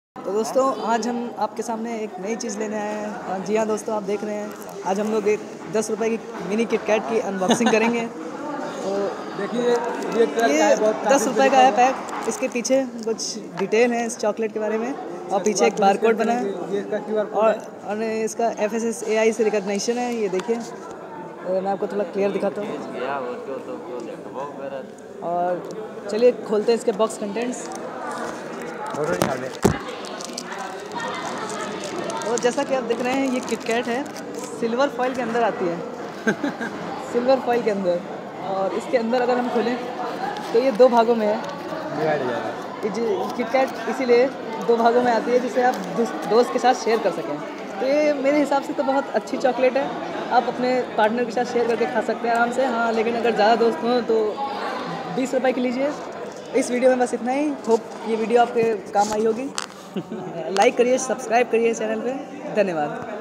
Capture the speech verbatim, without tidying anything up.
तो दोस्तों आज हम आपके सामने एक नई चीज़ लेने आए हैं। जी हाँ दोस्तों, आप देख रहे हैं आज हम लोग एक दस रुपए की मिनी किट कैट की अनबॉक्सिंग करेंगे। तो देखिए ये ये दस रुपए का है पैक। इसके पीछे कुछ डिटेल है इस चॉकलेट के बारे में और पीछे एक बार कोड बना है ये इसका क्यूआर कोड और, है। और इसका F S S A I से रिकॉग्निशन है। ये देखिए, मैं आपको थोड़ा क्लियर दिखाता हूँ। और चलिए खोलते हैं इसके बॉक्स कंटेंट्स। और जैसा कि आप देख रहे हैं ये किटकैट है, सिल्वर फॉइल के अंदर आती है। सिल्वर फॉइल के अंदर, और इसके अंदर अगर हम खोलें तो ये दो भागों में है। किटकैट इसीलिए दो भागों में आती है जिसे आप दोस्त के साथ शेयर कर सकें। तो ये मेरे हिसाब से तो बहुत अच्छी चॉकलेट है, आप अपने पार्टनर के साथ शेयर करके खा सकते हैं आराम से। हाँ, लेकिन अगर ज़्यादा दोस्त हों तो बीस रुपए की लीजिए। इस वीडियो में बस इतना ही। होप ये वीडियो आपके काम आई होगी। लाइक करिए, सब्सक्राइब करिए चैनल पे। धन्यवाद।